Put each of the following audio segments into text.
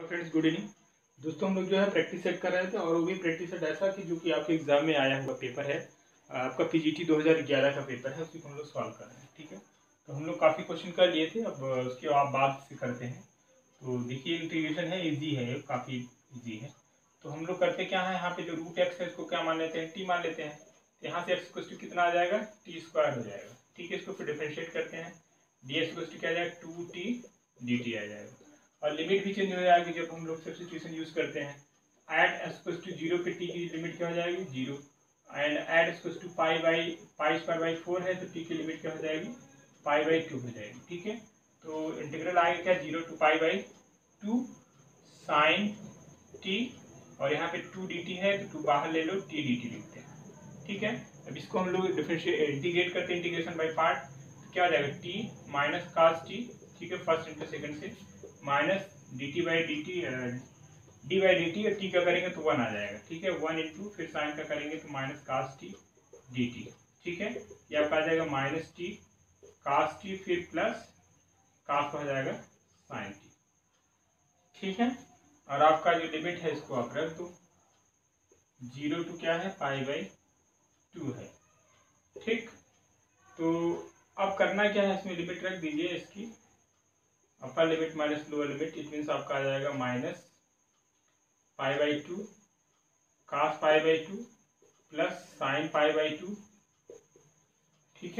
Friends, good evening. दोस्तों, हम लोग जो है प्रैक्टिस सेट कर रहे थे और वो भी प्रैक्टिस सेट ऐसा कि जो कि आपके एग्जाम में आया हुआ पेपर है। आपका पीजीटी 2011 का पेपर है, उसी को हम लोग सॉल्व कर रहे हैं। ठीक है, तो हम लोग काफ़ी क्वेश्चन कर लिए थे, अब उसके आप बाद से करते हैं। तो देखिए, इंटीग्रेशन है, इजी है, काफ़ी इजी है। तो हम लोग करते क्या है, यहाँ पे जो रूट एक्स है इसको क्या मान लेते हैं, टी मान लेते हैं। तो यहाँ से एक्स इक्वल टू कितना आ जाएगा, टी स्क्वायर हो जाएगा। ठीक है, इसको फिर डिफरेंशिएट करते हैं, डी एक्स इक्वल टू क्या आ जाएगा, 2t dt आ जाएगा। और लिमिट भी चेंज हो जाएगी जब हम लोग सब्स्टिट्यूशन यूज करते हैं। एट एक्स इक्वल टू 0 पे टी की लिमिट क्या हो जाएगी, 0। And at equal to pi square by 4 है, तो टी की लिमिट क्या हो जाएगी, पाई बाई 2 हो जाएगी। ठीक है, तो इंटीग्रल आएगा क्या, 0 to pi by 2 sine t, और यहाँ पे 2 dt है तो 2 बाहर ले लो, टी dt लिखते हैं। ठीक है, अब इसको हम लोग डिफरेंशिएट इंटीग्रेट करते हैं, इंटीग्रेशन बाई पार्ट। तो क्या हो जाएगा, टी माइनस कास टी, ठीक है, फर्स्ट इंटू सेकंड से, minus d t by d t, d by d t, और टी का करेंगे तो 1 आ जाएगा। ठीक है, 1 इंटू फिर साइन का करेंगे तो minus cos T D T. ठीक है, ये आपका आ जाएगा माइनस टी कास टी, फिर प्लस कास का हो जाएगा साइन टी। ठीक है, और आपका जो लिमिट है इसको आप रख दो, 0 टू क्या है, पाई बाई 2 है। ठीक, तो अब करना क्या है, इसमें लिमिट रख दीजिए इसकी, upper limit minus lower limit, it means आपका आ जाएगा minus pi by 2 cos pi by 2 plus sine pi by 2। ठीक है,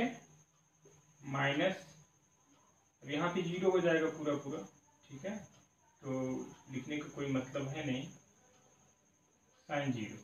माइनस, अब यहाँ पे 0 हो जाएगा पूरा पूरा। ठीक है, तो लिखने का कोई मतलब है नहीं, साइन 0।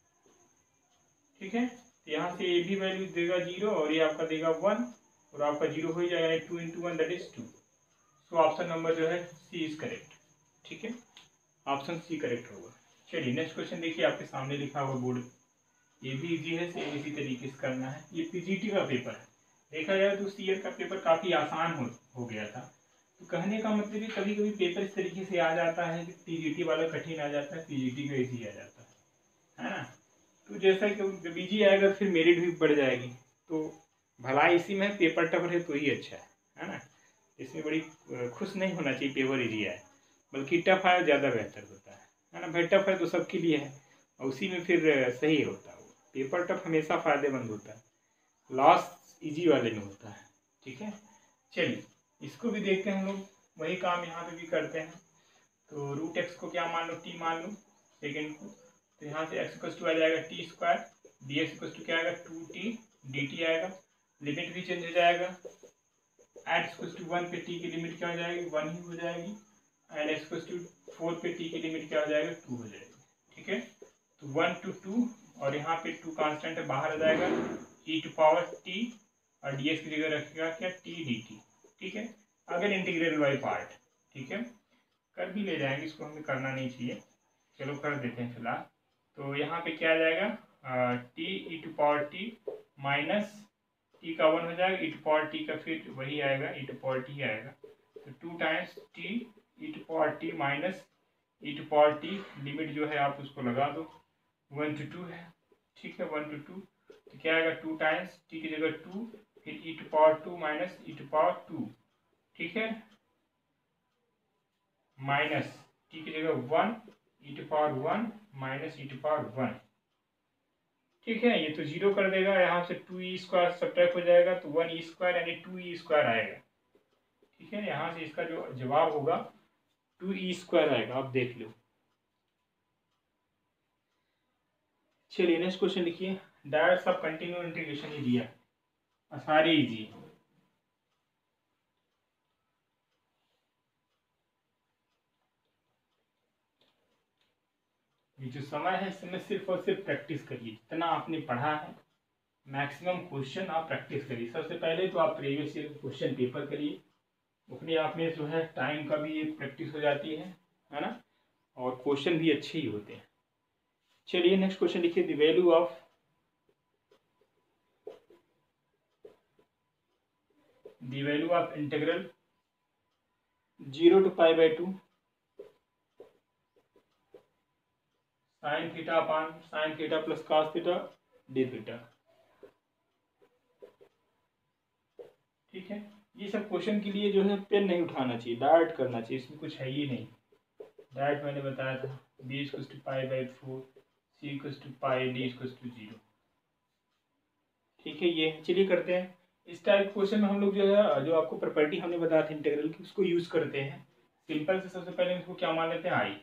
ठीक है, तो यहाँ से ये भी वैल्यू देगा 0 और ये आपका देगा 1, और आपका 0 हो ही जाएगा, 2 into 1 that is 2। So option number जो है सी इज करेक्ट। ठीक है, ऑप्शन सी करेक्ट होगा। चलिए नेक्स्ट क्वेश्चन देखिए, आपके सामने लिखा हुआ बोर्ड, ये भी इजी है, सेम इसी तरीके से करना है। ये पीजीटी का पेपर है, देखा जाए तो सीएल का पेपर काफ़ी आसान हो गया था। तो कहने का मतलब कि कभी कभी पेपर इस तरीके से आ जाता है कि पीजीटी वाला कठिन आ जाता है, पीजीटी का इजी आ जाता है ना। तो जैसा कि जब इजी आएगा फिर मेरिट भी बढ़ जाएगी। तो भला इसी में पेपर टफ है तो ही अच्छा है ना। इसमें बड़ी खुश नहीं होना चाहिए पेपर इजी आए, बल्कि टफ आए ज़्यादा बेहतर होता है ना। भाई टफ है तो सबके लिए है, और उसी में फिर सही होता है। पेपर टफ हमेशा फायदेमंद होता है, लॉस इजी वाले में होता है। ठीक है, चलिए इसको भी देखते हैं हम लोग, वही काम यहाँ पे भी करते हैं। तो रूट एक्स को क्या मान लो, टी मान लो सेकेंड को। तो यहाँ से एक्स इक्वल टू आ जाएगा T square, D X equal to क्या आएगा, 2t dt आएगा। लिमिट भी चेंज हो जाएगा, एट इक्वल टू 1 पे टी की लिमिट क्या हो जाएगी, 1 ही हो जाएगी। एंड एक्स इक्वल टू 4 पे टी की लिमिट क्या हो जाएगा, 2 हो जाएगी। ठीक है, तो 1 to 2, और यहाँ पे 2 कांस्टेंट है, बाहर आ जाएगा e टू पावर t, और डी एक्स की जगह रखेगा क्या, टी डी टी। ठीक है, अगर इंटीग्रल बाई पार्ट, ठीक है, कर भी ले जाएंगे, इसको हमें करना नहीं चाहिए, चलो कर देते हैं फिलहाल। तो यहाँ पे क्या आ जाएगा, T E to power T minus T का 1 हो जाएगा, ई टू पावर टी का फिर वही आएगा, ई टू पावर टी आएगा। तो 2 times T E to power T minus E to power T, limit जो है आप उसको लगा दो, 1 to 2 है। ठीक है, 1 to 2, तो क्या आएगा, 2 टाइम्स टी की जगह 2, फिर E to power 2 minus E to power 2। ठीक है, माइनस टी की जगह 1, E to power 1 minus E to power 1। ठीक है, ये तो 0 कर देगा, यहाँ से 2e स्क्वायर सब्ट्रैक्ट हो जाएगा, तो 1e स्क्वायर यानी 2e स्क्वायर आएगा। ठीक है, यहाँ से इसका जो जवाब होगा 2e स्क्वायर आएगा, आप देख लो। चलिए नेक्स्ट क्वेश्चन लिखिए, डायरेक्ट सब कंटिन्यू इंटीग्रेशन ही दिया, सारे इजी। ये जो समय है इसमें सिर्फ और सिर्फ प्रैक्टिस करिए, जितना आपने पढ़ा है मैक्सिमम क्वेश्चन आप प्रैक्टिस करिए। सबसे पहले तो आप प्रीवियस ईयर क्वेश्चन पेपर करिए, अपने आप में जो है टाइम का भी एक प्रैक्टिस हो जाती है ना, और क्वेश्चन भी अच्छे ही होते हैं। चलिए नेक्स्ट क्वेश्चन लिखिए, the value of integral 0 to pi by 2 sine theta upon sine theta plus cos theta D theta. ठीक है, ये सब क्वेश्चन के लिए जो है पेन नहीं उठाना चाहिए, डायरेक्ट करना चाहिए, इसमें कुछ है ही नहीं। दैट मैंने बताया था b equals to π/4, c equals to π, d equals to 0। ठीक है, ये चलिए करते हैं। इस टाइप क्वेश्चन में हम लोग जो है, जो आपको प्रॉपर्टी हमने बताया था इंटीग्रल की, उसको यूज करते हैं। सिंपल से सबसे पहले इसको क्या मान लेते हैं, आई।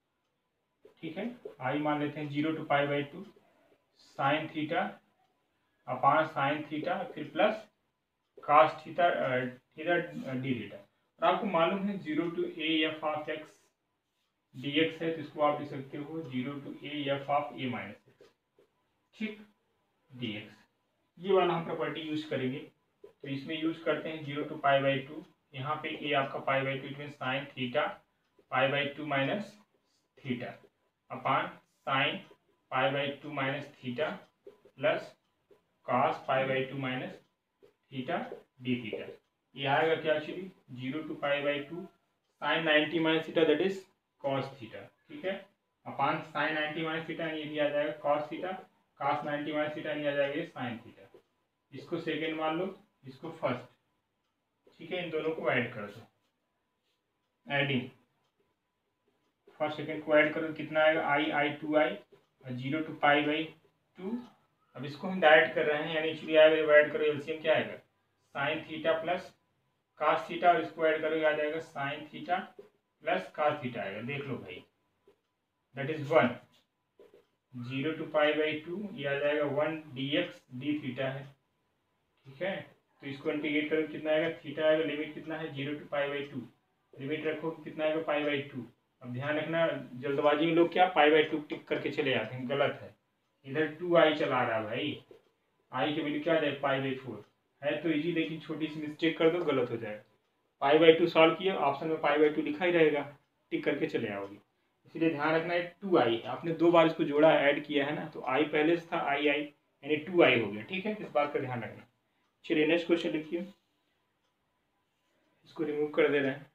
ठीक है, आई मान लेते हैं 0 to π/2 sine theta upon sine theta, फिर plus cos theta theta D theta. और आपको मालूम है 0 to A F of X D X है, तो इसको आप लिख सकते हो 0 to A F of A minus X, ठीक, डी एक्स। ये वाला हम प्रॉपर्टी यूज करेंगे। तो इसमें यूज करते हैं 0 टू π/2, यहाँ पे ए आपका π/2 it mean sine theta π/2 minus theta upon sine π/2 minus theta plus cos π/2 minus theta D theta. ये आएगा क्या actually 0 to π/2 sine 90 minus theta that is cos theta. ठीक है, अपान साइन 90 माइनस थीटा, ये भी आ जाएगा cos theta, cos 90 minus theta, ये आ जाएगा साइन थीटा। इसको सेकेंड मान लो, इसको फर्स्ट। ठीक है, इन दोनों को ऐड कर दो, एडिंग फर्स्ट सेकेंड को ऐड करो, कितना आएगा आई 2i और 0 टू π/2। अब इसको हम डायरेक्ट कर रहे हैं, यानी एक्चुअली आएगा, ऐड करो, एलसीएम क्या आएगा sine theta plus cos theta, और इसको ऐड करोगे आ जाएगा sine theta plus cos theta आएगा। देख लो भाई, दैट इज 1 0 टू π/2, ये आ जाएगा 1 dx डी थीटा है। ठीक है, तो इसको इंटीग्रेट करो, कितना आएगा थीटा आएगा, लिमिट कितना है 0 टू π/2, लिमिट रखो कितना आएगा π/2। अब ध्यान रखना, जल्दबाजी में लोग क्या π/2 टिक करके चले जाते हैं, गलत है। इधर 2i चला रहा है भाई, आई की वैल्यू क्या आ जाएगा π/4 है, तो इजी, लेकिन छोटी सी मिस्टेक कर दो गलत हो जाएगा। π/2 सॉल्व किया, ऑप्शन में π/2 लिखा ही रहेगा, टिक करके चले आओगे। इसलिए ध्यान रखना है 2i, आपने 2 बार इसको जोड़ा ऐड किया है ना, तो i पहले से था आई यानी 2i हो गया। ठीक है, इस बात का ध्यान रखना। चलिए नेक्स्ट क्वेश्चन लिखिए, इसको रिमूव कर दे रहे हैं।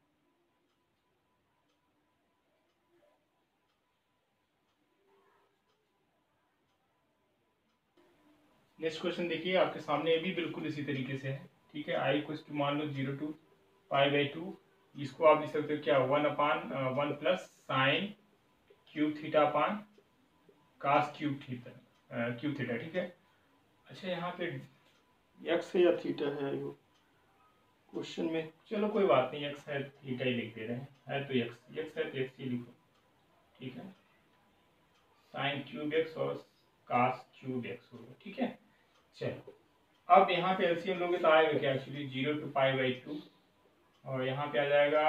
नेक्स्ट क्वेश्चन देखिए आपके सामने, ये भी बिल्कुल इसी तरीके से है। ठीक है, आई को मान लो 0 टू π/2, इसको आप लिख सकते हो क्या 1/1 plus sine cube theta upon cos cube theta. ठीक है, अच्छा यहाँ पे एक्स है या थीटा है क्वेश्चन में, चलो कोई बात नहीं, एक्स है थीटा ही लिख दे रहे हैं, है तो एक्स है तो एक्स ही लिखो। ठीक है, साइन क्यूब एक्स और कास क्यूब एक्स होगा। ठीक है, चलो अब यहाँ पे एलसीएम लोगे तो आएगा क्या एक्चुअली 0 टू π/2, और यहाँ पे आ जाएगा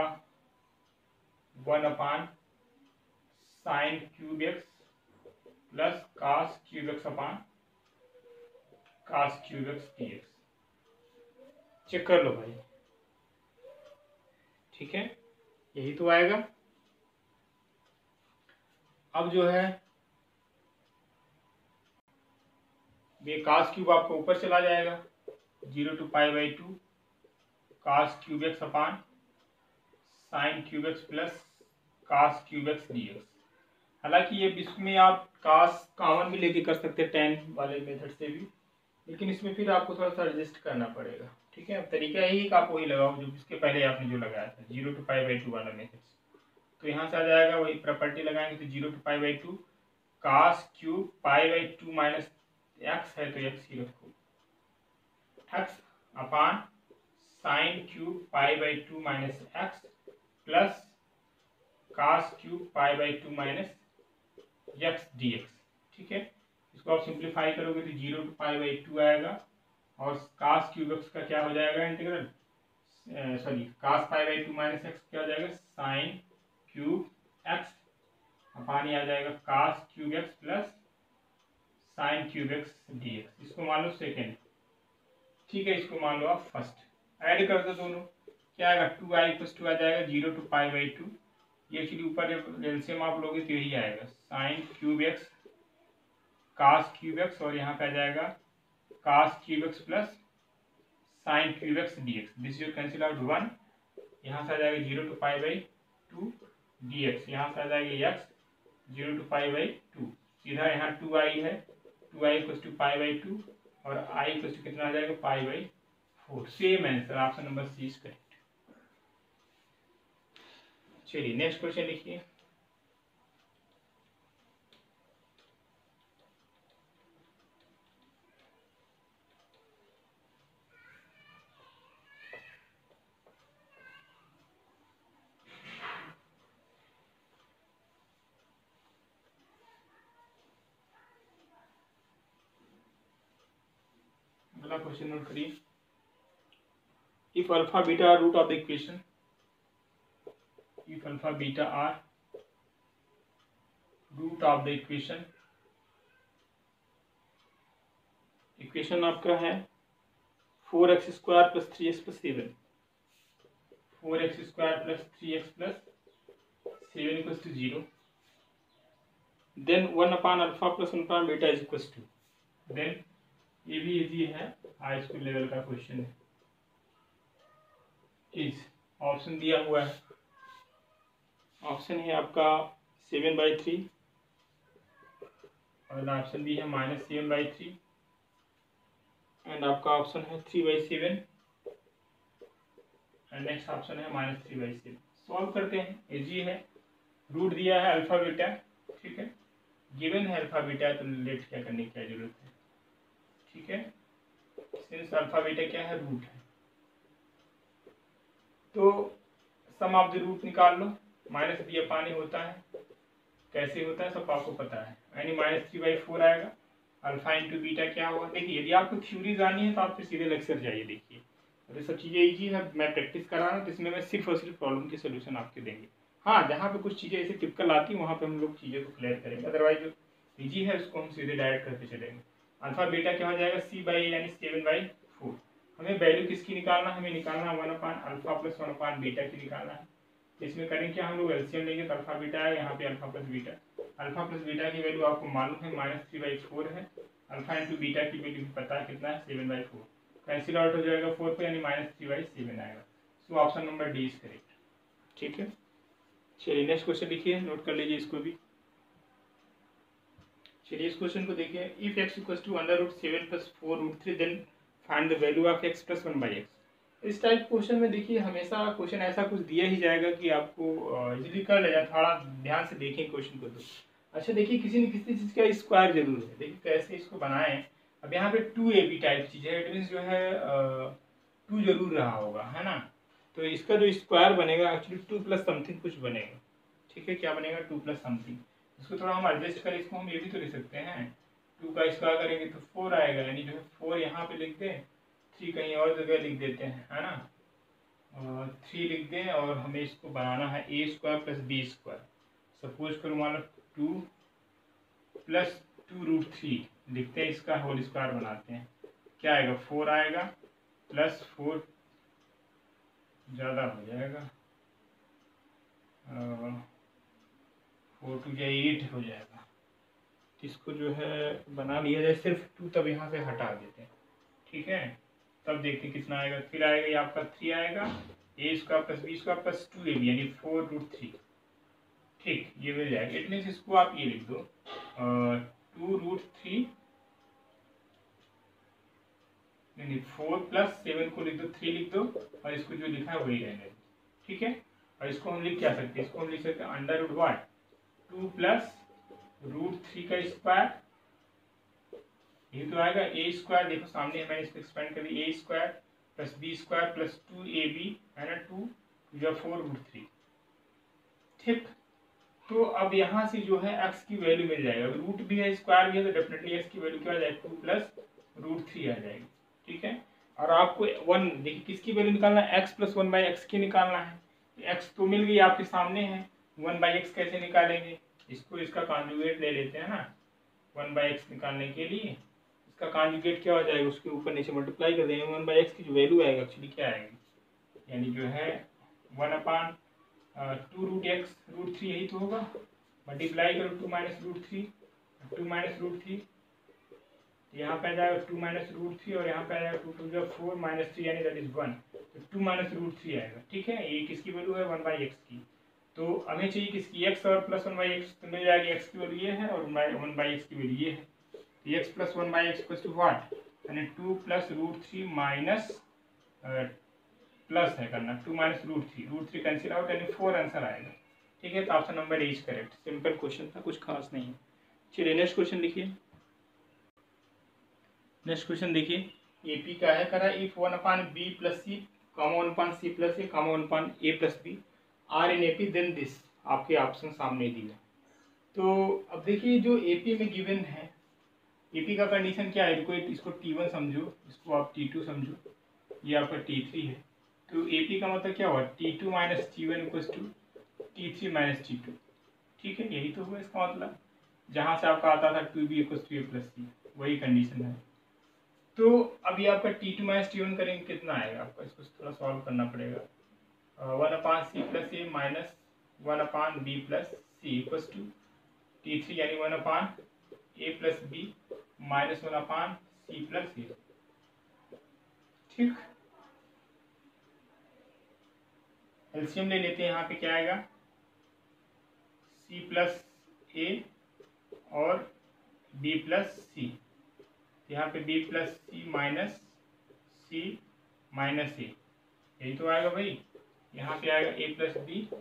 1 upon sine cube X plus cos cube X upon cos cube X D X. Check कर लो भाई, ठीक है, यही तो आएगा। अब जो है ये कास क्यूब आपको ऊपर चला जाएगा 0 to π/2 cos cube X upon sine cube X plus cos cube X D X. हालांकि ये इसमें आप कास कॉमन भी लेके कर सकते हैं टेन वाले मेथड से भी, लेकिन इसमें फिर आपको थोड़ा सा एडजस्ट करना पड़ेगा। ठीक है, अब तरीका यही आप वही लगाओ जो इसके पहले आपने जो लगाया था 0 टू π/2 वाला मेथड। तो यहाँ से आ जाएगा वही प्रॉपर्टी लगाएंगे, तो 0 to π/2 cos cube π/2 minus X है तो एक्स ही रखो, X upon sine cube π/2 minus X plus cos cube π/2 minus X D X. ठीक है, इसको आप सिंप्लीफाई करोगे तो 0 टू π/2 आएगा, और कास क्यूब एक्स का क्या हो जाएगा integral, sorry cos π/2 minus X क्या हो जाएगा साइन क्यूब एक्स अपान आ जाएगा cos cube X plus sine cube X D X. इसको मान लो सेकेंड। ठीक है, इसको मान लो आप फर्स्ट। ऐड कर दो दोनों, क्या आएगा 2i आ जाएगा 0 टू π/2, ये एक्चुअली ऊपर एलसीएम आप लोगे तो यही आएगा sine cube X cos cube X, और यहाँ पे आ जाएगा cos cube X plus sine cube X D X. This you cancel out 1, यहाँ से आ जाएगा 0 टू π/2 डी एक्स, यहाँ से आ जाएगा एक्स 0 टू π/2, सीधा यहाँ 2i है, 2i टू π/2 और i कितना आ जाएगा π/4। Same answer, option number C is correct. चलिए नेक्स्ट क्वेश्चन लिखिए, अगला क्वेश्चन नोट करिए। If alpha beta are root of the equation, if alpha beta are root of the equation, equation आपका है 4x² + 3x + 7, 4x² + 3x + 7 = 0, then 1/α + 1/β = 2। Then ये भी easy है, high school level का question है। इस ऑप्शन दिया हुआ है, ऑप्शन है आपका 7/3 और ऑप्शन भी है -7/3 एंड आपका ऑप्शन है 3/7 एंड नेक्स्ट ऑप्शन है -3/7। सॉल्व करते हैं, इजी है। रूट दिया है अल्फा बीटा, ठीक है, गिवन है अल्फा बीटा, तो लेट क्या करने की क्या जरूरत है, ठीक है। सिंस अल्फा बीटा क्या है, रूट है, तो सम ऑफ द रूट निकाल लो। माइनस दिया पानी होता है, कैसे होता है सब आपको पता है, यानी -3/4 आएगा। अल्फा इंटू बीटा क्या हुआ, देखिए यदि आपको थ्योरी जाननी है तो आप फिर सीधे लेक्चर जाइए, देखिए और ये सब चीज़ें इजी है, मैं प्रैक्टिस करा रहा हूँ, तो इसमें मैं सिर्फ और सिर्फ प्रॉब्लम के सोल्यूशन आपके देंगे। हाँ, जहाँ पे कुछ चीज़ें ऐसे टिपिकल आती हैं वहाँ पे हम लोग चीज़ें को क्लियर करेंगे, अदरवाइज जो इजी है उसको हम सीधे डायरेक्ट करके चलेंगे। अल्फा बीटा क्या हो जाएगा, c/a यानी 7/4। हमें वैल्यू किसकी निकालना है, हमें निकालना 1/α + 1/β की निकालना है। इसमें करेंगे क्या, हम लोग एलसीएम लेंगे तो अल्फा बीटा है, यहाँ पे alpha plus beta, alpha plus beta की वैल्यू आपको मालूम है -3/4 है, अल्फा इंटू बीटा की वैल्यू पता है कितना है 7/4, कैंसिल आउट हो जाएगा 4 पे, यानी -3/7 आएगा। So option number D is correct, ठीक है। चलिए नेक्स्ट क्वेश्चन लिखिए, नोट कर लीजिए इसको भी। चलिए इस क्वेश्चन को देखिए, if x = √7 + 4√3 then find the value of x + 1/x। इस टाइप क्वेश्चन में देखिए हमेशा क्वेश्चन ऐसा कुछ दिया ही जाएगा कि आपको इजीली कर ले जाए, थोड़ा ध्यान से देखें क्वेश्चन को। तो अच्छा देखिए, किसी न किसी चीज़ का स्क्वायर जरूर है, देखिए कैसे इसको बनाएं। अब यहाँ पे 2ab टाइप चीज़ है, इट मीन्स जो है 2 जरूर रहा होगा, है ना। तो इसका जो स्क्वायर बनेगा एक्चुअली 2 + समथिंग कुछ बनेगा, ठीक है। क्या बनेगा, 2 + समथिंग। इसको थोड़ा हम एडजस्ट करें, इसको हम ये भी तो लिख सकते हैं, 2 का स्क्वायर करेंगे तो 4 आएगा, यानी जो है 4 यहाँ पे लिख दें, 3 कहीं और जगह लिख देते हैं, है ना, 3 लिख दें और हमें इसको बनाना है a² + b²। सपोज करो मान लो 2 + 2√3 लिखते हैं, इसका होल स्क्वायर बनाते हैं, क्या आएगा 4 आएगा, प्लस 4 ज़्यादा हो जाएगा, 4 × 8 हो जाएगा। इसको जो है बना लिया जाए सिर्फ 2, तब यहाँ से हटा देते हैं, ठीक है। तब देखते हैं कितना आएगा, फिर आएगा ये आपका 3 आएगा, a² + b² + 2ab यानी 4√3, ठीक, ये मिल जाएगा। इट मीन्स इसको आप ये लिख दो 2√3, नहीं 4 + 7 को लिख दो, 3 लिख दो और इसको जो लिखा है वही रहने दो, ठीक है। और इसको हम लिख क्या सकते हैं, इसको हम लिख सकते हैं √2 + √3 का स्क्वायर, ये तो आएगा a², देखो सामने मैंने इसको एक्सपेंड कर दिया, a² + b² + 2ab है ना, 2 या 4√3, ठीक। तो अब यहाँ से जो है x की वैल्यू मिल जाएगा, रूट भी है स्क्वायर भी है, तो डेफिनेटली x की वैल्यू क्या आ जाएगी, 2 + √3 आ जाएगी, ठीक है। और आपको 1 देखिए किसकी वैल्यू निकालना है, x + 1/x की निकालना है। x तो मिल गई आपके सामने है, 1/x कैसे निकालेंगे, इसको इसका कॉन्जुगेट ले लेते हैं ना, 1/x निकालने के लिए इसका कॉन्जुगेट क्या हो जाएगा, उसके ऊपर नीचे मल्टीप्लाई कर देंगे, 1/x की जो वैल्यू आएगा एक्चुअली क्या आएगी, यानी जो है 1/2√x √3 यही तो होगा, मल्टीप्लाई करो 2 - √3, 2 - √3 यहाँ पे आ जाएगा 2 - √3 और यहाँ पे आ जाएगा 2 × 2 = 4 - 3 यानी दैट इज 1, तो 2 - √3 आएगा, ठीक है। ये किसकी वैल्यू है, 1/x की। तो हमें चाहिए किसकी, x और प्लस 1/x, तो मिल जाएगी x की वैल्यू ये है और 1/x की वैल्यू ये है, तो x + 1/x = व्हाट, यानी 2 + √3 माइनस प्लस है करना, 2 - √3 कैंसिल आउट यानी 4 आंसर आएगा, ठीक है। तो option number A is correct, simple question था, कुछ खास नहीं है। चलिए नेक्स्ट क्वेश्चन लिखिए। नेक्स्ट क्वेश्चन देखिए, एपी का है करा, if 1/b + c, 1/c + a, 1/a + b are in AP then this, आपके ऑप्शन सामने दिए। तो अब देखिए जो एपी में गिवन है, AP का कंडीशन क्या है, इसको T1 समझो, इसको आप T2 समझो, ये आपका T3 है। तो AP का मतलब क्या हुआ, T2 minus T1 equals to T3 minus T2। ठीक है, यही तो हुआ इसका मतलब, जहाँ से आपका आता था 2B equals to A plus C, वही कंडीशन है। तो अभी आपका T2 माइनस T1 करेंगे कितना आएगा आपका, इसको थोड़ा सॉल्व करना पड़ेगा। 1/C plus A minus 1/B plus C equals to T3 यानी 1/A plus B minus 1/C plus A। ठीक, एलसीएम ले लेते हैं, यहाँ पे क्या आएगा, C प्लस A और B प्लस C, यहाँ पे B plus C minus C minus A, यही तो आएगा भाई। यहाँ पे आएगा A प्लस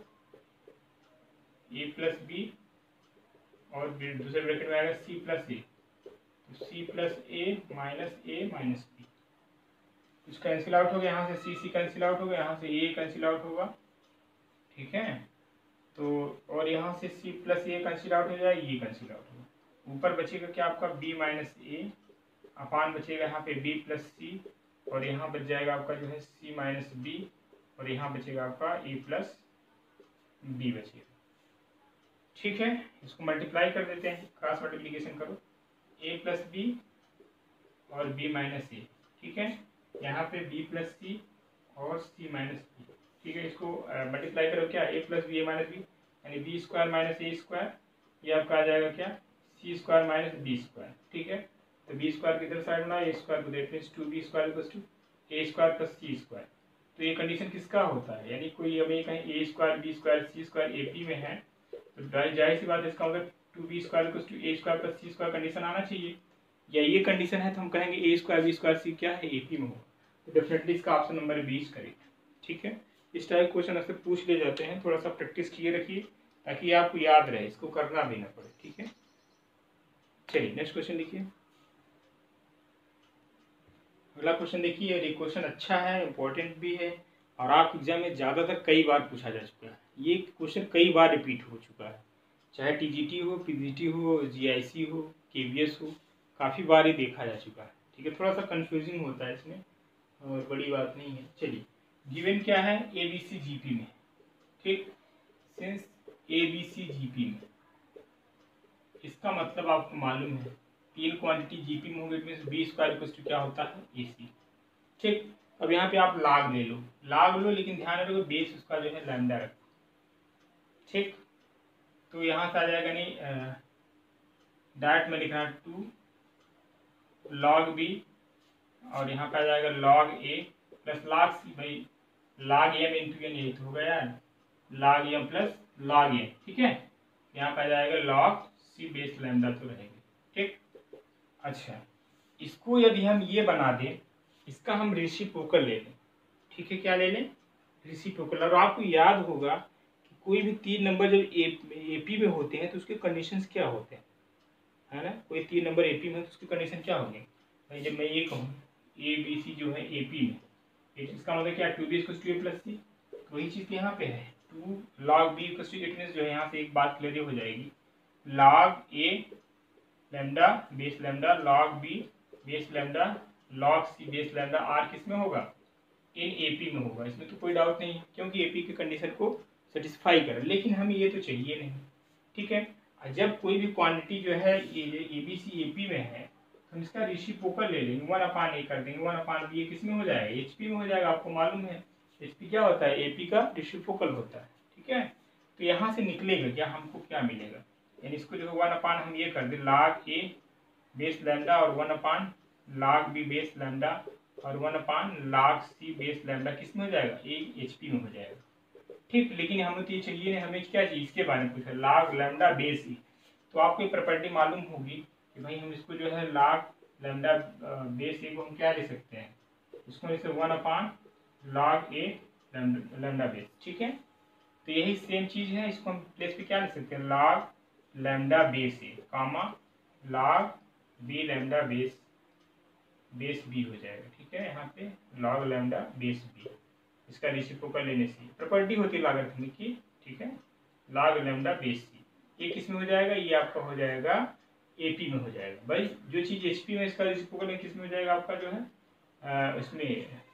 B और दूसरे ब्रैकेट में आएगा C प्लस A, तो C plus A minus B, कुछ कैंसिल आउट हो गया, यहाँ से C कैंसिल आउट हो गया, यहाँ से A कैंसिल आउट होगा। ठीक है, तो और यहाँ से C plus A cancel out हो जाएगा, ये कैंसिल आउट होगा। ऊपर बचेगा क्या आपका B माइनस A अपान बचेगा यहाँ पे B प्लस C, और यहाँ बच जाएगा आपका जो है C माइनस B, और यहाँ बचेगा आपका A प्लस B बचेगा। ठीक है, इसको मल्टीप्लाई कर देते हैं, क्रॉस मल्टीप्लीकेशन करो, A प्लस B और B माइनस A। ठीक है, यहाँ पे B प्लस C और C माइनस B। ठीक है, इसको मल्टीप्लाई करो क्या, A plus B A minus B यानी B square minus A square, ये आपका आ जाएगा क्या, C square minus B square. ठीक है, तो B स्क्वायर किधर साइड में, A स्क्वायर को reference to B square equals to A square plus C square. तो ये कंडीशन किसका होता है, यानी कोई हमें कहीं A square B square C square AP में है, तो जाहिर सी बात है इसका मतलब 2B square equals to A square plus C square condition आना चाहिए, या ये कंडीशन है तो हम कहेंगे A square B square C क्या है, AP में होगा। तो डेफिनेटली इसका ऑप्शन नंबर 20 करेक्ट। ठीक है, इस टाइप क्वेश्चन अक्सर पूछ ले जाते हैं, थोड़ा सा प्रैक्टिस किए रखिए ताकि आपको याद रहे, इसको करना भी ना पड़े। ठीक है, चलिए नेक्स्ट क्वेश्चन लिखिए। अगला क्वेश्चन देखिए, ये क्वेश्चन अच्छा है, इंपॉर्टेंट भी है, और आप एग्जाम में ज़्यादातर कई बार पूछा जा चुका है। ये क्वेश्चन कई बार रिपीट हो चुका है, चाहे टीजीटी हो, पीजीटी हो, जीआईसी हो, केवीएस हो, काफ़ी बार ये देखा जा चुका है। ठीक है, थोड़ा सा कंफ्यूजिंग होता है इसमें, और बड़ी बात नहीं है। चलिए, गिवन क्या है, एबीसी जीपी में। ठीक, सिंस एबीसी जीपी में, इसका मतलब आपको मालूम है, तीन क्वांटिटी जीपी में होगी, means B square equals to क्या होता है, एसी। ठीक, अब यहाँ पे आप लाग ले लो, लेकिन ध्यान रखो बेस उसका जो है लैम्डा रखो। ठीक, तो यहाँ से आ जाएगा नहीं, डायरेक्ट में लिखना 2 लॉग बी, और यहाँ पे आ जाएगा log A plus log C, भाई लॉग एम इंटू एन, यही तो हो गया यार, log M plus log N. ठीक है, यहाँ पे आ जाएगा लॉग सी बेस लैम्डा तो रहेगी। ठीक, अच्छा, इसको यदि हम ये बना दें, इसका हम रेसिप्रोकल ले लें। ठीक है, क्या ले लें, रेसिप्रोकल। और आपको याद होगा कि कोई भी तीन नंबर जब एपी में होते हैं तो उसके कंडीशंस क्या होते हैं, है ना, कोई तीन नंबर एपी में तो उसकी कंडीशन क्या होगी भाई, जब मैं ये कहूँ ए बी सी जो है एपी में, इसका मतलब क्या, 2B equals to A plus C, वही चीज़ यहाँ पे है, 2 log B equals to, it means जो है यहाँ से एक बात क्लियर हो जाएगी, log A lambda base lambda log B base lambda log C base lambda, R किस में होगा, इन AP में होगा, इसमें तो कोई डाउट नहीं है, क्योंकि AP की कंडीशन को सेटिस्फाई करे, लेकिन हमें ये तो चाहिए नहीं। ठीक है, जब कोई भी क्वांटिटी जो है ABC AP में है, हम इसका रेसिप्रोकल ले लेंगे, 1/A कर देंगे, 1/B ये किस में हो जाएगा, HP में हो जाएगा। आपको मालूम है HP क्या होता है, AP का रेसिप्रोकल होता है। ठीक है, तो यहाँ से निकलेगा क्या, हमको क्या मिलेगा, यानी इसको जो 1/, हम ये कर दें log A बेस लैम्डा और 1/log B बेस लैम्डा और 1/log C बेस लैम्डा किस में हो जाएगा, HP में हो जाएगा। ठीक, लेकिन हमें तो ये चाहिए नहीं, हमें क्या चाहिए, इसके बारे में पूछा, log लैम्डा बेस E। तो आपको ये प्रॉपर्टी मालूम होगी कि भाई हम इसको जो है log लैम्डा बेस ए को हम क्या ले सकते हैं, इसको जैसे 1/log A लैम्डा बेस। ठीक है, तो यही सेम चीज़ है, इसको हम प्लेस पे क्या ले सकते हैं, log lambda base A comma log B lambda base B हो जाएगा। ठीक है, यहाँ पे log लैम्डा बेस बी, इसका रेसिप्रोकल लेने से प्रॉपर्टी होती है लॉगरिथमिक की। ठीक है, log लैम्डा बेस सी, ये किस में हो जाएगा, ये आपका हो जाएगा एपी में हो जाएगा। भाई जो चीज़ एचपी में, इसका रेसिप्रोकल में किस में हो जाएगा आपका जो है इसमें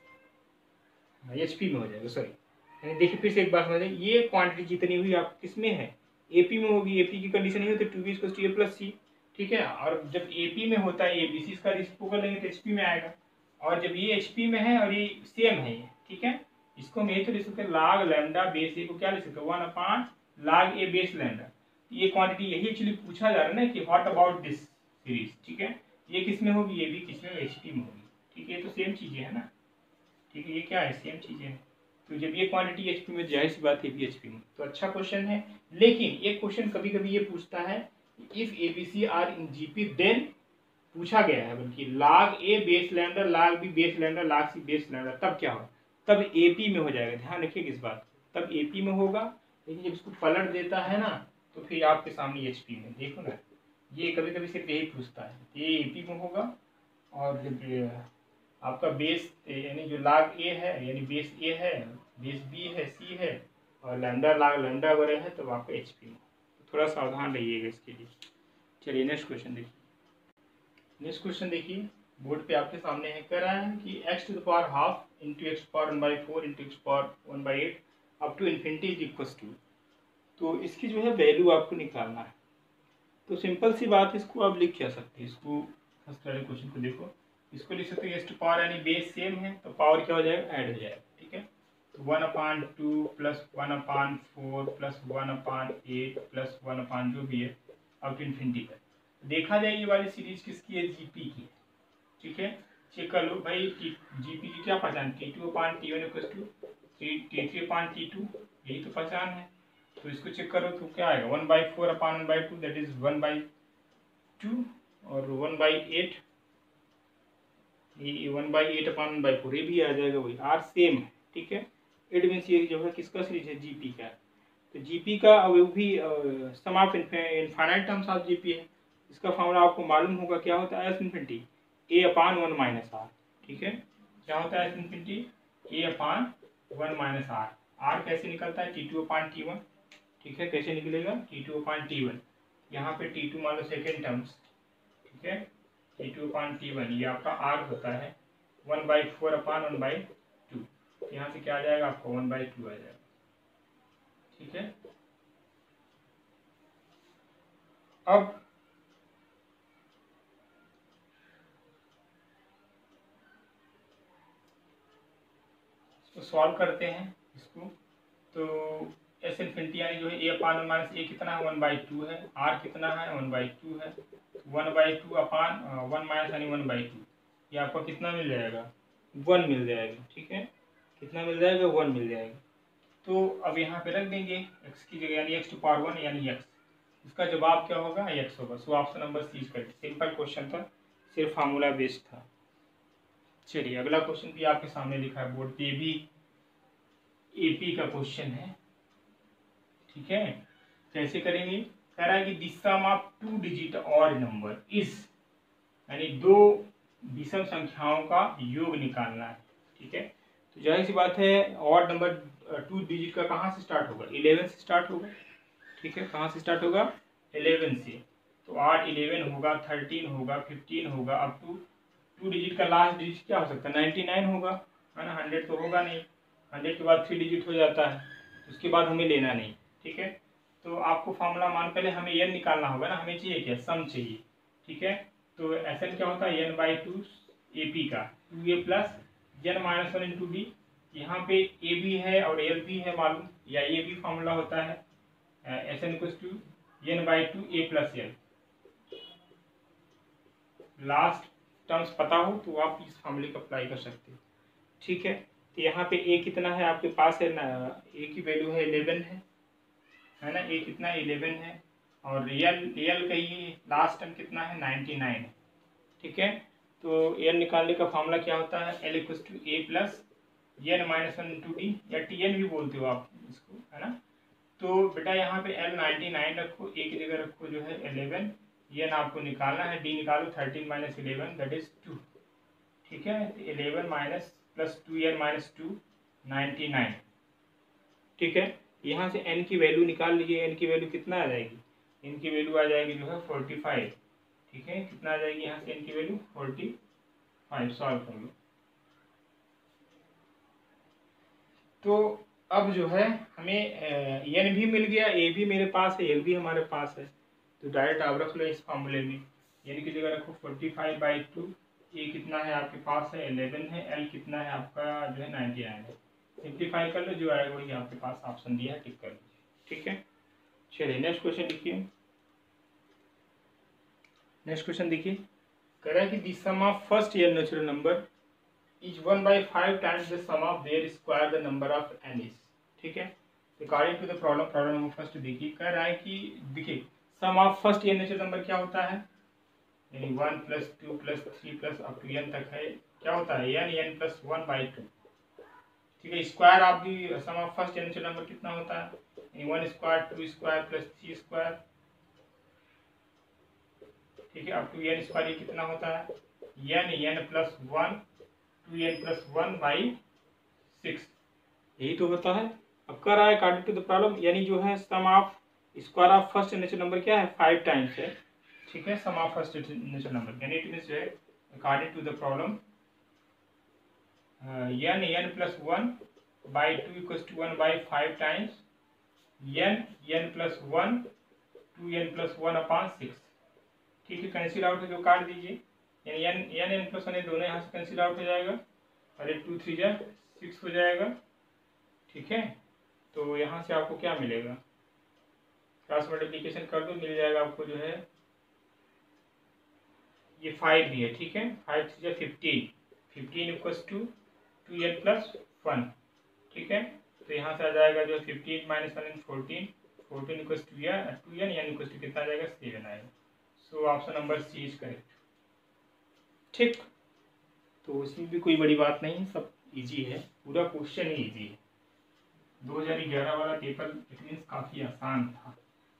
एचपी में हो जाएगा, सॉरी। यानी देखिए फिर से एक बात समझें, ये क्वांटिटी जितनी हुई आप किस में है, एपी में होगी। एपी की कंडीशन नहीं होती 2b=a+c, ठीक है। और जब एपी में होता है एबीसी, इसका रेसिप्रोकल लेंगे तो एचपी में आएगा। और जब ये एचपी में है और ये सेम है ये, ठीक है, इसको हम ये तो लिख सकते हैं log लैम्डा बेस ए को क्या लिख सकते हैं 1/log a बेस लैम्डा। ये क्वांटिटी यही एक्चुअली पूछा जा रहा है ना कि व्हाट अबाउट दिस सीरीज, ठीक है। ये किस में होगी, ये भी किस में, एचपी में होगी, ठीक है। ये तो सेम चीज़ें है ना, ठीक है, ये क्या है, सेम चीज़ें हैं। तो जब ये क्वांटिटी एचपी में, जाहिर सी बात है भी एचपी में, तो अच्छा क्वेश्चन है। लेकिन एक क्वेश्चन कभी कभी ये पूछता है if ABC are in GP then, पूछा गया है बल्कि log a base lambda, log b base lambda, log c base lambda, तब क्या होगा, तब एपी में हो जाएगा। ध्यान रखिए किस बात, तब एपी में होगा। लेकिन जब इसको पलट देता है ना, तो फिर आपके सामने एचपी में, देखो ना, ये कभी कभी सिर्फ यही पूछता है, ये एपी में होगा। और जब आपका बेस यानी जो log a है, यानी बेस a है, बेस b है, c है, और लैम्डा log लैम्डा वगैरह है, तब आपका एचपी में। तो थोड़ा सावधान रहिएगा इसके लिए। चलिए नेक्स्ट क्वेश्चन देखिए। नेक्स्ट क्वेश्चन देखिए, बोर्ड पे आपके सामने है, कह रहा है कि x⁻½ into x⁻1/4 into x⁻1/8 up to infinity is equals to. तो इसकी जो है वैल्यू आपको निकालना है। तो सिंपल सी बात, इसको आप लिख क्या सकते हैं, इसको फर्स्ट वाले क्वेश्चन को देखो, इसको लिख सकते हैं x⁻, यानी बेस सेम है तो पावर क्या हो जाएगा, ऐड हो जाएगा, ठीक है। तो 1/2 प्लस 1/4 प्लस 1/8 प्लस 1 जो भी है अप टू इन्फिनिटी तक। देखा जाए ये वाली सीरीज किसकी है, जीपी की है, ठीक है। चेक कर लो भाई, जीपी की क्या पहचान, T2/T1 = T3/T2, यही तो पहचान है। तो इसको चेक करो तो क्या आएगा, 1/4/1/2 दैट इज 1/2, और 1/8, ये 1/8/1/4 ये भी आ जाएगा, वही आर सेम है, ठीक है। इट मीन्स ये जो है किसका सीरीज है, जीपी का। तो जीपी का वो भी sum of infinite terms of GP है। इसका फॉर्मूला आपको मालूम होगा, क्या होता है एस इन्फिनिटी a/1 - r, ठीक है। क्या होता है S infinity a/1 - r। r कैसे निकलता है, T2/T1, ठीक है। कैसे निकलेगा, T2/T1, यहाँ पे T2 मान लो सेकेंड टर्म्स, ठीक है। T2/T1 ये आपका r होता है 1/4/1/2, यहाँ से क्या आ जाएगा आपको 1/2 आ जाएगा, ठीक है। अब इसको सॉल्व करते हैं इसको। तो एस इन्फिनिटी यानी जो है a/1 - a कितना है, 1/2 है, r कितना है 1/2 है, 1/2/1 माइनस यानी 1/2, ये आपको कितना मिल जाएगा, 1 मिल जाएगा, ठीक है। कितना मिल जाएगा, 1 मिल जाएगा। तो अब यहाँ पे रख देंगे x की जगह, यानी x⁻1 यानी x, इसका जवाब क्या होगा, x होगा। So option number C is correct. Simple question था, सिर्फ फार्मूला बेस्ड था। चलिए अगला क्वेश्चन भी आपके सामने लिखा है बोर्ड पे, भी एपी का क्वेश्चन है, ठीक है। कैसे करेंगे, कह रहा है कि the sum of 2 digit odd number is, यानी 2 विषम संख्याओं का योग निकालना है, ठीक है। तो जाहिर सी बात है ऑड नंबर 2 डिजिट का कहाँ से स्टार्ट होगा, 11 से स्टार्ट होगा, ठीक है। कहाँ से स्टार्ट होगा, 11 से। तो 8 11 होगा, 13 होगा, 15 होगा, अप टू 2 डिजिट का लास्ट डिजिट क्या हो सकता है, 99 होगा, है ना। 100 तो होगा नहीं, 100 के बाद 3 डिजिट हो जाता है, उसके बाद हमें लेना नहीं, ठीक है। तो आपको फार्मूला मान, पहले हमें एन निकालना होगा ना, हमें चाहिए क्या, सम चाहिए, ठीक है। तो एस एन क्या होता है, n/2 AP का 2a plus n-1 into b। यहाँ पे ए भी है और एल भी है मालूम, या ये भी फार्मूला होता है SN = n/2 a plus L. Last terms पता हो तो आप इस फार्मूले को अप्लाई कर सकते हो, ठीक है। तो यहाँ पे a कितना है आपके पास है ना, a की वैल्यू है 11 है ना, a कितना 11 है, और रियल का ये लास्ट टर्म कितना है 99 है, ठीक है। तो n निकालने का फार्मूला क्या होता है, L = a plus n-1 into d, या Tn भी बोलते हो आप इसको, है ना। तो बेटा यहाँ पे L 99 रखो, a की जगह रखो जो है 11, n आपको निकालना है, d निकालो 13 - 11 दैट इज 2, ठीक है। 11 माइनस प्लस 2n - 2 99, ठीक है। यहाँ से n की वैल्यू निकाल लीजिए, n की वैल्यू कितना आ जाएगी, n की वैल्यू आ जाएगी जो है 45, ठीक है, कितना आ जाएगी यहाँ से n की वैल्यू 45। सॉल्व कर लो। तो अब जो है हमें n भी मिल गया, a भी मेरे पास है, l भी हमारे पास है, तो डायरेक्ट आप रख लो इस फॉर्मूले में। n की जगह रखो 45/2, a कितना है आपके पास है 11 है, l कितना है आपका जो है 99 है। सिंप्लीफाई कर लो, जो आएगा वही आपके पास ऑप्शन दिया है, टिक कर लीजिए। ठीक है, चलिए नेक्स्ट क्वेश्चन लिखिए। नेक्स्ट क्वेश्चन देखिए, कह रहा है कि the sum of first year natural number is 1/5 times the sum of their square the number of n is. ठीक है, according to the problem number first देखिए, कह रहा है कि देखिए sum of first year natural number क्या होता है, यानी 1 + 2 + 3 + अप टू n तक है, क्या होता है n + 1/2। ठीक है, स्क्वायर आप भी sum of first year natural number कितना होता है, 1 स्क्वायर 2 स्क्वायर + 3 स्क्वायर। ठीक है, अप टू n स्क्वायर ये कितना होता है n + 1 2n + 1/6, यही तो होता है। अब कर रहा है अकॉर्डिंग टू द प्रॉब्लम, यानी जो है sum of square of first natural number क्या है 5 टाइम्स है। ठीक है, sum of first natural number यानी इट मींस जो है according to the problem n + 1/2 = 1/5 times n + 1 2n + 1/6। ठीक है, कैंसिल आउट जो काट दीजिए, यानी n + 1 दोनों यहाँ से कैंसिल आउट हो जाएगा, और 2 3 जा 6 हो जाएगा। ठीक है, तो यहाँ से आपको क्या मिलेगा, क्रॉस मल्टीप्लिकेशन कर दो, मिल जाएगा आपको जो है ये 5 भी है। ठीक है, 5 3 जा 15 = 2n + 1। ठीक है, तो यहाँ से आ जाएगा जो 15 - 1 14 14 = 2n यानी कितना आ जाएगा 7 आएगा। So option number C is correct. ठीक, तो इसमें भी कोई बड़ी बात नहीं, सब इजी है, पूरा क्वेश्चन ही इजी है। 2011 वाला पेपर इट मीन्स काफ़ी आसान था।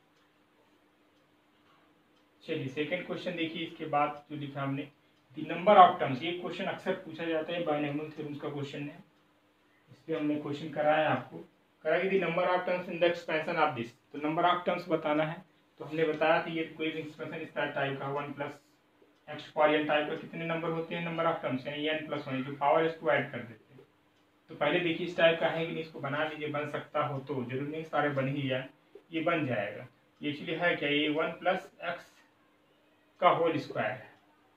चलिए सेकंड क्वेश्चन देखिए, इसके बाद जो लिखा हमने द नंबर ऑफ टर्म्स, ये क्वेश्चन अक्सर पूछा जाता है, बायनॉमियल थ्योरम्स का क्वेश्चन है, इस पर हमने क्वेश्चन कराया आपको। कराया कि the number of terms in the expansion of this, तो नंबर ऑफ टर्म्स बताना है। तो हमने बताया कि ये कोई भी एक्सपेंशन इस टाइप का 1 + x टाइप का कितने नंबर होते हैं नंबर ऑफ टर्म्स, यानी n + 1 जो पावर इसको ऐड कर देते हैं। तो पहले देखिए इस टाइप का है कि नहीं, इसको बना लीजिए, बन सकता हो तो, जरूरी नहीं सारे बन ही जाए, ये बन जाएगा। ये एक्चुअली है क्या, ये 1 + x का होल स्क्वायर है।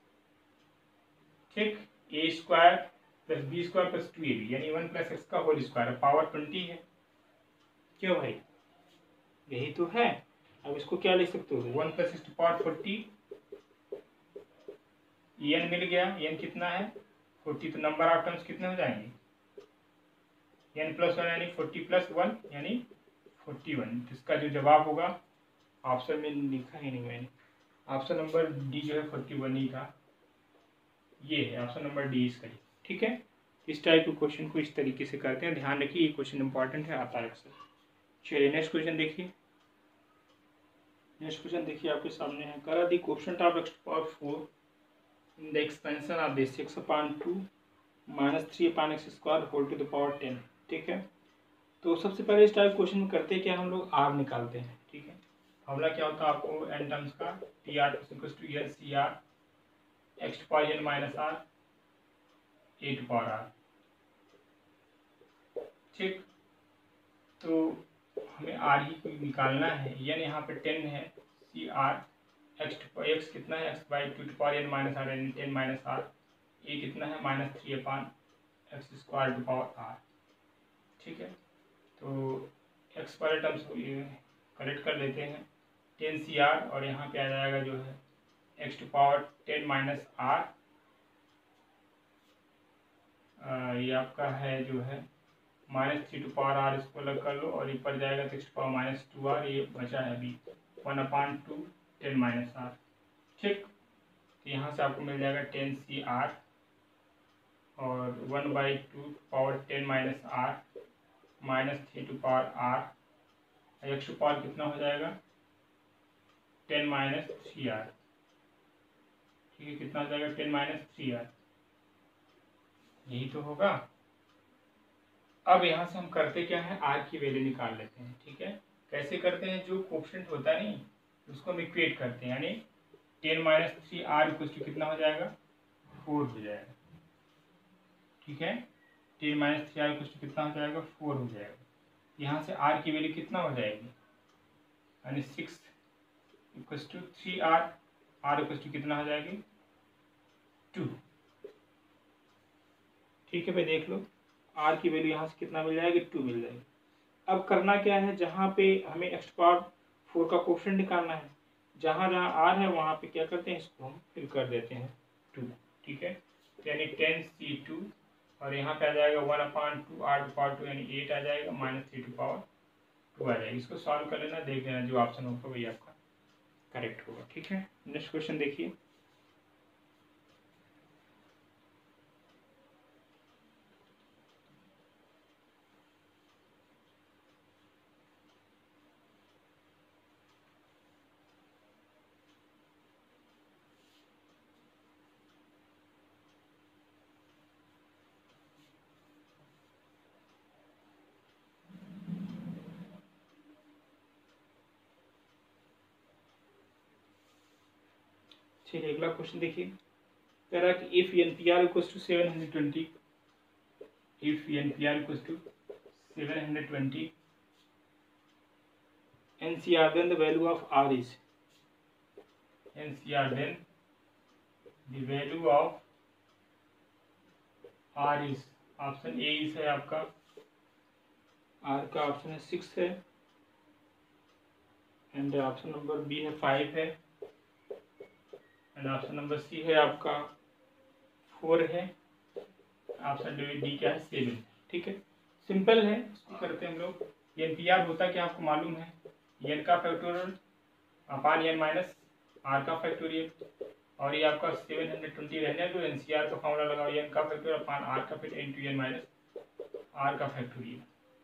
ठीक, a² + b² + 2ab यानी 1 + x का होल स्क्वायर है, पावर 20 है। क्यों भाई, यही तो है। अब इसको क्या लिख सकते हो, 1 + x ⁴ 40, n मिल गया, n कितना है 40, तो नंबर ऑफ टर्म्स कितने हो जाएंगे n + 1 यानी 40 + 1 यानी 41। इसका जो जवाब होगा ऑप्शन में लिखा ही नहीं मैंने, ऑप्शन नंबर डी जो है 41 ही का, ये है ऑप्शन नंबर डी इसका। ठीक है, इस टाइप के क्वेश्चन को इस तरीके से करते हैं, ध्यान रखिए ये क्वेश्चन इंपॉर्टेंट है, आता है अक्सर। चलिए नेक्स्ट क्वेश्चन देखिए। नेक्स्ट क्वेश्चन देखिए आपके सामने है, करा दी question of x⁴ in the expansion of this x/2 - 3/x² whole to the power 10। ठीक है, तो सबसे पहले इस टाइप क्वेश्चन में करते क्या हम लोग r निकालते हैं। ठीक है, फॉर्मूला क्या होता है आपको n टर्म्स का, PR = LCR x⁴n - r a⁴r। ठीक, तो हमें r ही निकालना है, n यहाँ पे 10 है, CR x कितना है x/2n - r यानी 10 - r, a कितना है -3/x² ठीक है, तो x वाले टर्म्स को ये करेक्ट कर लेते हैं, 10CR और यहाँ पे आ जाएगा जो है x⁴10 - r, ये आपका है जो है -3/r, इसको अलग कर लो और ऊपर जाएगा तो x⁻²r, ये बचा है अभी 1/2 10 - r। ठीक, तो यहाँ से आपको मिल जाएगा 10CR और 1/2 पावर 10 - r -3/r, x⁴ कितना हो जाएगा 10 - 3r। ठीक है, कितना हो जाएगा 10 - 3r, यही तो होगा। अब यहाँ से हम करते क्या है, r की वैल्यू निकाल लेते हैं। ठीक है, कैसे करते हैं, जो कोफिशिएंट होता है नहीं उसको हम इक्वेट करते हैं, यानी 10 माइनस 3r इक्वल टू कितना हो जाएगा, 4 हो जाएगा। ठीक है, 10 माइनस 3r इक्वल टू कितना हो जाएगा, 4 हो जाएगा। यहाँ से r की वैल्यू कितना हो जाएगी, यानी 6 equal to 3r, r equal to कितना हो जाएगी, 2। ठीक है भाई, देख लो r की वैल्यू यहाँ से कितना मिल जाएगी, 2 मिल जाएगी। अब करना क्या है, जहाँ पे हमें x पावर 4 का कोफिशिएंट निकालना है, जहाँ जहाँ r है वहाँ पे क्या करते हैं, इसको हम फिल कर देते हैं 2। ठीक है, तो यानी 10c2 और यहाँ पे आ जाएगा 1/2 r पावर 2 यानी 8 आ जाएगा, माइनस 3 पावर 2 आ जाएगा। इसको सॉल्व कर लेना, देख लेना जो ऑप्शन होगा वही आपका करेक्ट होगा। ठीक है, नेक्स्ट क्वेश्चन देखिए। चलिए अगला क्वेश्चन देखिए, कह रहा है कि if NPR equals to 720, if NPR equals to 720 NCR, then the value of R is, NCR then the value of R is, option A is है आपका, R का ऑप्शन है 6 है, एंड ऑप्शन नंबर बी है 5 है, and option number सी है आपका 4 है, ऑप्शन डी क्या है 7। ठीक है, सिंपल है, इसको करते हैं हम लोग। NPR होता क्या आपको मालूम है, n का factorial upon n minus r का फैक्टोरियल, और ये आपका 720 रहने तो NCR का फॉर्मूला लगाओ, n का फैक्टोरियल अपान r का factorial into n minus r का फैक्टोरियल।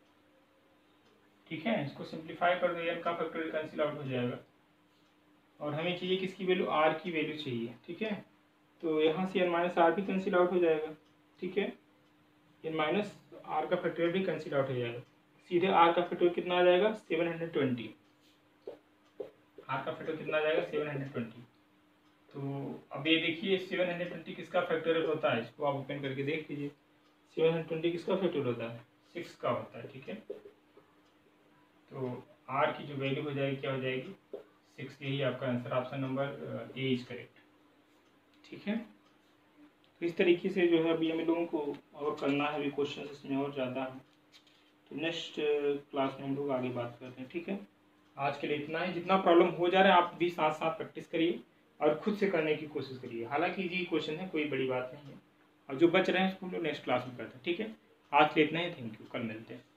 ठीक है, इसको सिंप्लीफाई कर दो, n का फैक्टोरियल कैंसिल आउट हो जाएगा, और हमें चाहिए किसकी वैल्यू, r की वैल्यू चाहिए। ठीक है, तो यहाँ से n माइनस r भी कैंसिल आउट हो जाएगा। ठीक है, n माइनस r का फैक्टोरियल भी कैंसिल आउट हो जाएगा, सीधे r का फैक्टोरियल कितना आ जाएगा, 720। r का फैक्टोरियल कितना आ जाएगा, 720। तो अब ये देखिए 720 किसका फैक्टोरियल होता है, इसको आप ओपन करके देख लीजिए। 720 किसका फैक्टोरियल होता है, 6 का होता है। ठीक है, तो r की जो वैल्यू हो जाएगी क्या हो जाएगी, 6। यही आपका answer, option number A is correct. ठीक है, तो इस तरीके से जो है अभी हम लोगों को और करना है, अभी क्वेश्चन इसमें और ज़्यादा है, तो नेक्स्ट क्लास में हम लोग आगे बात करते हैं। ठीक है, आज के लिए इतना ही। जितना प्रॉब्लम हो जा रहा है आप भी साथ साथ प्रैक्टिस करिए और खुद से करने की कोशिश करिए। हालांकि इजी क्वेश्चन है, कोई बड़ी बात नहीं है, और जो बच रहे हैं उसको हम लोग नेक्स्ट क्लास में करते हैं। ठीक है, आज के लिए इतना ही, थैंक यू, कल मिलते हैं।